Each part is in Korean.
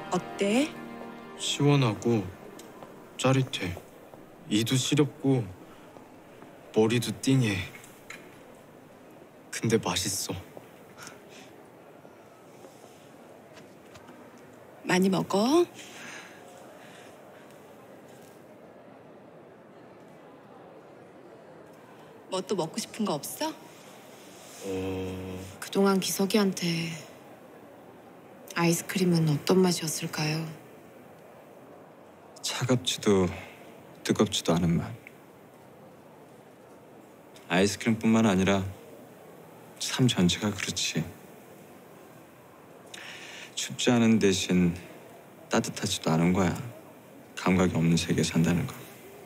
어때? 시원하고 짜릿해. 이도 시렵고 머리도 띵해. 근데 맛있어. 많이 먹어? 뭐 또 먹고 싶은 거 없어? 그동안 기석이한테 아이스크림은 어떤 맛이었을까요? 차갑지도 뜨겁지도 않은 맛. 아이스크림뿐만 아니라 삶 전체가 그렇지. 춥지 않은 대신 따뜻하지도 않은 거야. 감각이 없는 세계에 산다는 거.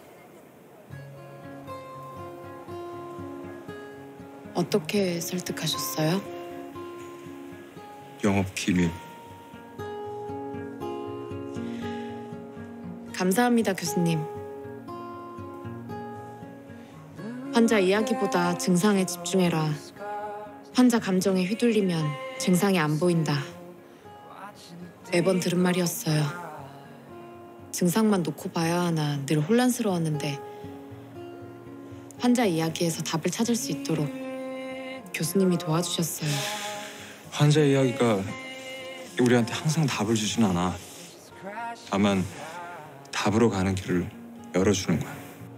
어떻게 설득하셨어요? 영업 기밀. 감사합니다, 교수님. 환자 이야기보다 증상에 집중해라. 환자 감정에 휘둘리면 증상이 안 보인다. 매번 들은 말이었어요. 증상만 놓고 봐야 하나 늘 혼란스러웠는데 환자 이야기에서 답을 찾을 수 있도록 교수님이 도와주셨어요. 환자 이야기가 우리한테 항상 답을 주진 않아. 다만 답으로 가는 길을 열어주는 거야.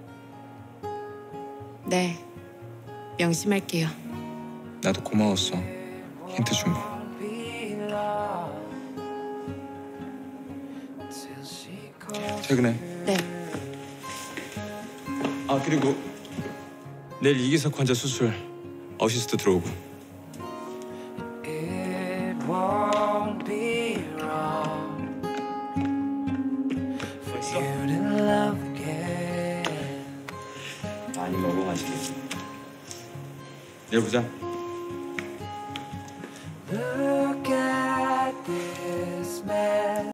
네, 명심할게요. 나도 고마웠어. 힌트 준 거. 퇴근해. 네. 아, 그리고 내일 이기석 환자 수술 어시스트 들어오고. 많이 먹어, 맛있겠지. 내일 보자.